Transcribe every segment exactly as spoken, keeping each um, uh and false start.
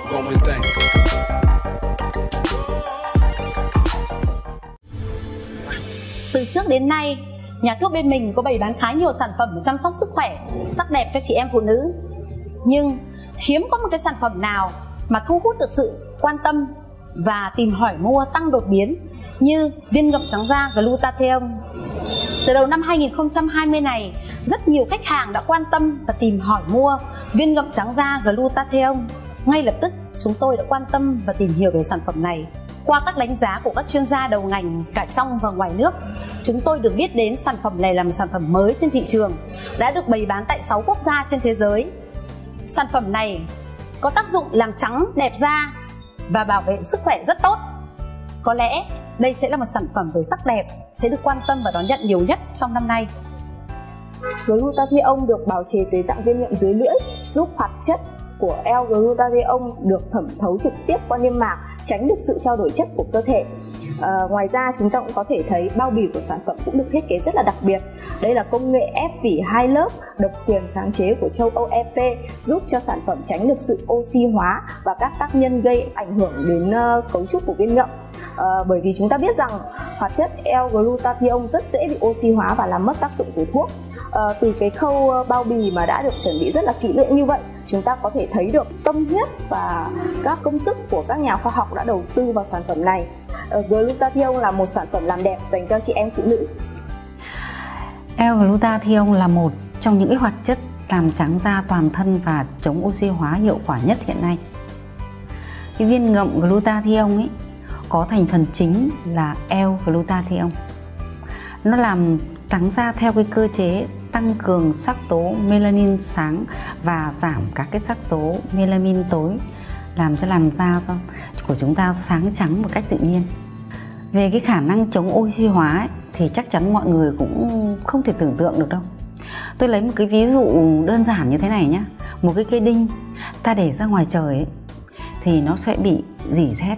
Từ trước đến nay, nhà thuốc bên mình có bày bán khá nhiều sản phẩm chăm sóc sức khỏe, sắc đẹp cho chị em phụ nữ. Nhưng hiếm có một cái sản phẩm nào mà thu hút được sự quan tâm và tìm hỏi mua tăng đột biến như viên ngậm trắng da Glutathione. Từ đầu năm hai nghìn không trăm hai mươi này, rất nhiều khách hàng đã quan tâm và tìm hỏi mua viên ngậm trắng da Glutathione. Ngay lập tức chúng tôi đã quan tâm và tìm hiểu về sản phẩm này. Qua các đánh giá của các chuyên gia đầu ngành cả trong và ngoài nước, chúng tôi được biết đến sản phẩm này là một sản phẩm mới trên thị trường, đã được bày bán tại sáu quốc gia trên thế giới. Sản phẩm này có tác dụng làm trắng đẹp da và bảo vệ sức khỏe rất tốt. Có lẽ đây sẽ là một sản phẩm về sắc đẹp sẽ được quan tâm và đón nhận nhiều nhất trong năm nay. Glutathione được bào chế dưới dạng viên ngậm dưới lưỡi, giúp hoạt chất của L-glutathione được thẩm thấu trực tiếp qua niêm mạc, tránh được sự trao đổi chất của cơ thể. À, ngoài ra chúng ta cũng có thể thấy bao bì của sản phẩm cũng được thiết kế rất là đặc biệt. Đây là công nghệ ép vỉ hai lớp độc quyền sáng chế của châu Âu e pê, giúp cho sản phẩm tránh được sự oxy hóa và các tác nhân gây ảnh hưởng đến uh, cấu trúc của viên ngậm. À, bởi vì chúng ta biết rằng hoạt chất L-glutathione rất dễ bị oxy hóa và làm mất tác dụng của thuốc. À, từ cái khâu bao bì mà đã được chuẩn bị rất là kỹ lưỡng như vậy, chúng ta có thể thấy được tâm huyết và các công sức của các nhà khoa học đã đầu tư vào sản phẩm này. Uh, Glutathione là một sản phẩm làm đẹp dành cho chị em phụ nữ. L-glutathione là một trong những cái hoạt chất làm trắng da toàn thân và chống oxy hóa hiệu quả nhất hiện nay. Cái viên ngậm glutathione ấy có thành phần chính là L-glutathione. Nó làm trắng da theo cái cơ chế tăng cường sắc tố melanin sáng và giảm các cái sắc tố melanin tối, làm cho làn da của chúng ta sáng trắng một cách tự nhiên. Về cái khả năng chống oxy hóa ấy, thì chắc chắn mọi người cũng không thể tưởng tượng được đâu. Tôi lấy một cái ví dụ đơn giản như thế này nhé. Một cái cây đinh ta để ra ngoài trời ấy, thì nó sẽ bị rỉ sét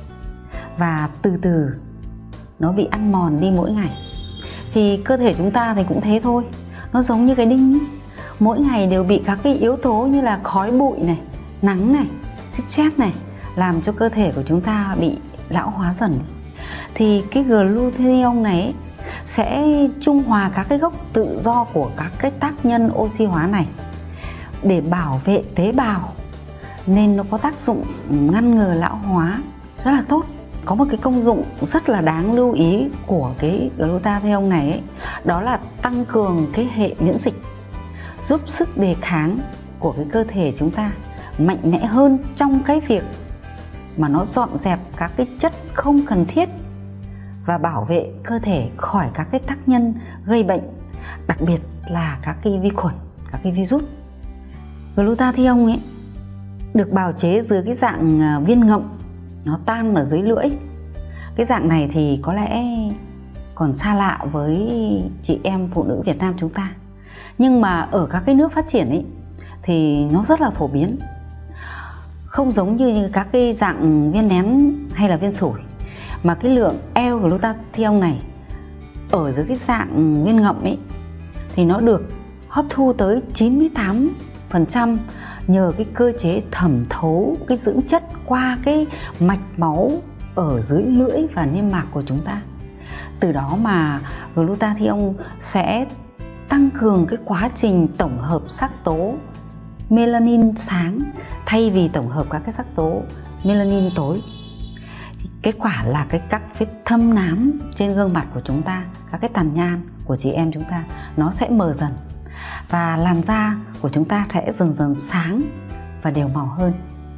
và từ từ nó bị ăn mòn đi mỗi ngày. Thì cơ thể chúng ta thì cũng thế thôi, nó giống như cái đinh ấy. Mỗi ngày đều bị các cái yếu tố như là khói bụi này, nắng này, stress này làm cho cơ thể của chúng ta bị lão hóa dần. Thì cái glutathione này ấy, sẽ trung hòa các cái gốc tự do của các cái tác nhân oxy hóa này để bảo vệ tế bào, nên nó có tác dụng ngăn ngừa lão hóa rất là tốt. Có một cái công dụng rất là đáng lưu ý của cái glutathione này ấy, đó là tăng cường cái hệ miễn dịch, giúp sức đề kháng của cái cơ thể chúng ta mạnh mẽ hơn trong cái việc mà nó dọn dẹp các cái chất không cần thiết và bảo vệ cơ thể khỏi các cái tác nhân gây bệnh, đặc biệt là các cái vi khuẩn, các cái virus. Glutathione ấy được bào chế dưới cái dạng viên ngậm, nó tan ở dưới lưỡi. Cái dạng này thì có lẽ còn xa lạ với chị em phụ nữ Việt Nam chúng ta, nhưng mà ở các cái nước phát triển ấy thì nó rất là phổ biến. Không giống như các cái dạng viên nén hay là viên sủi, mà cái lượng L-glutathione này ở dưới cái dạng viên ngậm ấy thì nó được hấp thu tới chín mươi tám phần trăm nhờ cái cơ chế thẩm thấu cái dưỡng chất qua cái mạch máu ở dưới lưỡi và niêm mạc của chúng ta. Từ đó mà glutathione sẽ tăng cường cái quá trình tổng hợp sắc tố melanin sáng thay vì tổng hợp các cái sắc tố melanin tối. Kết quả là cái các vết thâm nám trên gương mặt của chúng ta, các cái tàn nhang của chị em chúng ta nó sẽ mờ dần và làn da của chúng ta sẽ dần dần sáng và đều màu hơn.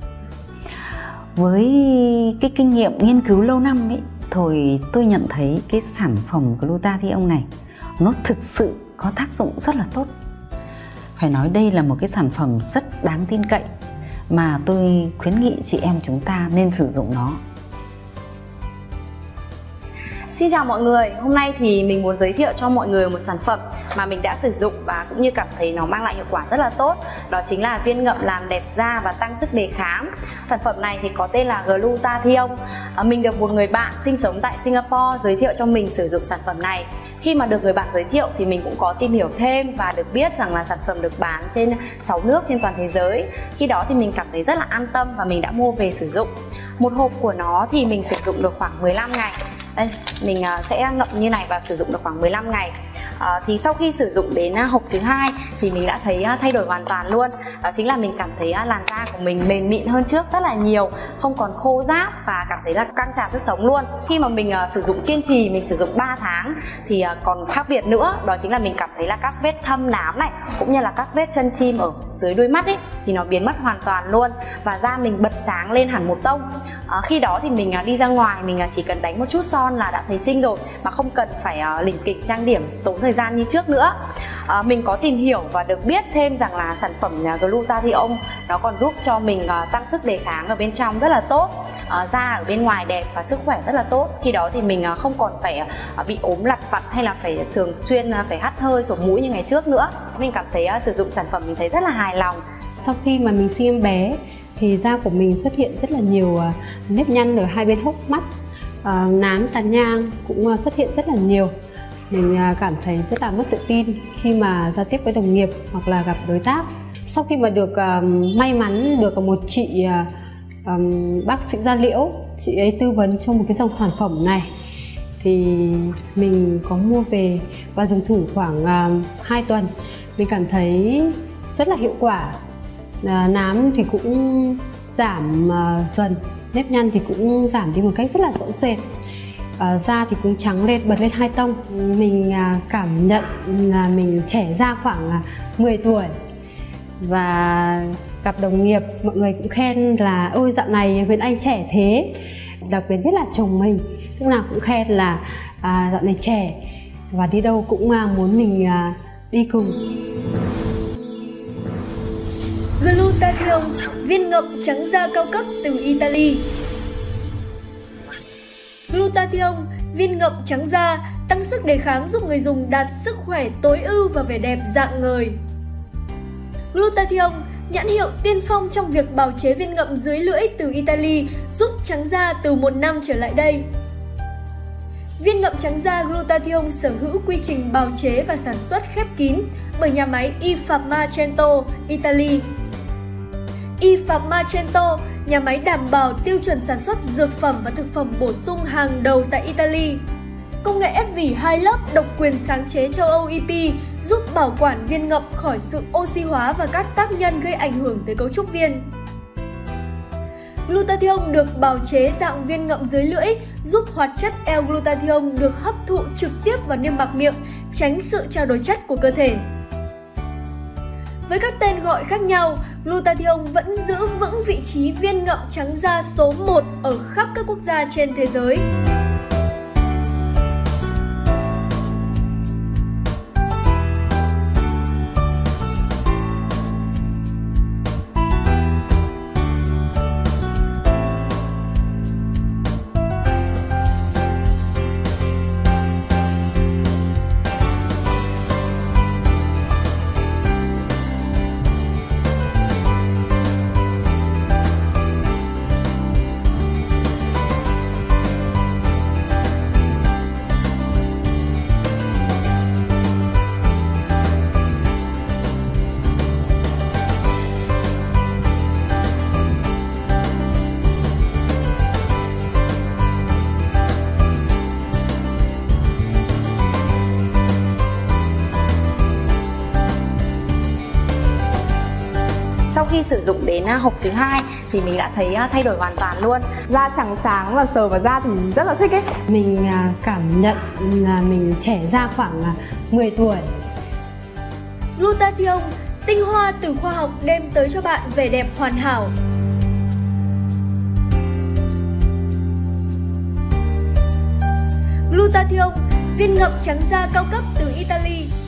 Với cái kinh nghiệm nghiên cứu lâu năm ấy, thì tôi nhận thấy cái sản phẩm glutathione này nó thực sự có tác dụng rất là tốt. Phải nói đây là một cái sản phẩm rất đáng tin cậy mà tôi khuyến nghị chị em chúng ta nên sử dụng nó. Xin chào mọi người, hôm nay thì mình muốn giới thiệu cho mọi người một sản phẩm mà mình đã sử dụng và cũng như cảm thấy nó mang lại hiệu quả rất là tốt. Đó chính là viên ngậm làm đẹp da và tăng sức đề kháng. Sản phẩm này thì có tên là Glutathione. à, Mình được một người bạn sinh sống tại Singapore giới thiệu cho mình sử dụng sản phẩm này. Khi mà được người bạn giới thiệu thì mình cũng có tìm hiểu thêm và được biết rằng là sản phẩm được bán trên sáu nước trên toàn thế giới. Khi đó thì mình cảm thấy rất là an tâm và mình đã mua về sử dụng. Một hộp của nó thì mình sử dụng được khoảng mười lăm ngày. Đây, mình sẽ ngậm như này và sử dụng được khoảng mười lăm ngày. à, Thì sau khi sử dụng đến hộp thứ hai thì mình đã thấy thay đổi hoàn toàn luôn. Đó chính là mình cảm thấy làn da của mình mềm mịn hơn trước rất là nhiều, không còn khô ráp và cảm thấy là căng tràn sức sống luôn. Khi mà mình uh, sử dụng kiên trì, mình sử dụng ba tháng thì uh, còn khác biệt nữa. Đó chính là mình cảm thấy là các vết thâm nám này cũng như là các vết chân chim ở dưới đuôi mắt ấy thì nó biến mất hoàn toàn luôn và da mình bật sáng lên hẳn một tông. À, khi đó thì mình uh, đi ra ngoài mình uh, chỉ cần đánh một chút son là đã thấy xinh rồi, mà không cần phải uh, lỉnh kỉnh trang điểm tốn thời gian như trước nữa. À, mình có tìm hiểu và được biết thêm rằng là sản phẩm uh, Glutathione nó còn giúp cho mình uh, tăng sức đề kháng ở bên trong rất là tốt. Uh, da ở bên ngoài đẹp và sức khỏe rất là tốt. Khi đó thì mình uh, không còn phải uh, bị ốm lặt vặt hay là phải thường xuyên uh, phải hắt hơi sổ mũi như ngày trước nữa. Mình cảm thấy uh, sử dụng sản phẩm mình thấy rất là hài lòng. Sau khi mà mình sinh em bé thì da của mình xuất hiện rất là nhiều uh, nếp nhăn ở hai bên hốc mắt, uh, nám tàn nhang cũng uh, xuất hiện rất là nhiều. Mình uh, cảm thấy rất là mất tự tin khi mà giao tiếp với đồng nghiệp hoặc là gặp đối tác. Sau khi mà được uh, may mắn được một chị uh, um, bác sĩ da liễu, chị ấy tư vấn cho một cái dòng sản phẩm này thì mình có mua về và dùng thử khoảng uh, hai tuần. Mình cảm thấy rất là hiệu quả. À, nám thì cũng giảm uh, dần, nếp nhăn thì cũng giảm đi một cách rất là rõ rệt. À, da thì cũng trắng lên, bật lên hai tông. Mình uh, cảm nhận là mình trẻ ra khoảng uh, mười tuổi. Và gặp đồng nghiệp, mọi người cũng khen là ôi dạo này Huyền Anh trẻ thế. Đặc biệt nhất là chồng mình, lúc nào cũng khen là à, dạo này trẻ và đi đâu cũng uh, muốn mình uh, đi cùng. Glutathione, viên ngậm trắng da cao cấp từ Italy. Glutathione, viên ngậm trắng da, tăng sức đề kháng giúp người dùng đạt sức khỏe tối ưu và vẻ đẹp rạng ngời. Glutathione, nhãn hiệu tiên phong trong việc bào chế viên ngậm dưới lưỡi từ Italy, giúp trắng da từ một năm trở lại đây. Viên ngậm trắng da Glutathione sở hữu quy trình bào chế và sản xuất khép kín bởi nhà máy I Farmacento, Italy. I Farmacento, nhà máy đảm bảo tiêu chuẩn sản xuất dược phẩm và thực phẩm bổ sung hàng đầu tại Italy. Công nghệ ép vỉ hai lớp độc quyền sáng chế châu Âu E P giúp bảo quản viên ngậm khỏi sự oxy hóa và các tác nhân gây ảnh hưởng tới cấu trúc viên. Glutathione được bào chế dạng viên ngậm dưới lưỡi, giúp hoạt chất L-glutathione được hấp thụ trực tiếp vào niêm mạc miệng, tránh sự trao đổi chất của cơ thể. Với các tên gọi khác nhau, Glutathione vẫn giữ vững vị trí viên ngậm trắng da số một ở khắp các quốc gia trên thế giới. Sau khi sử dụng đến hộp thứ hai thì mình đã thấy thay đổi hoàn toàn luôn. Da trắng sáng và sờ vào da thì rất là thích ấy. Mình cảm nhận là mình trẻ ra khoảng mười tuổi. Glutathione, tinh hoa từ khoa học đem tới cho bạn vẻ đẹp hoàn hảo. Glutathione, viên ngậm trắng da cao cấp từ Italy.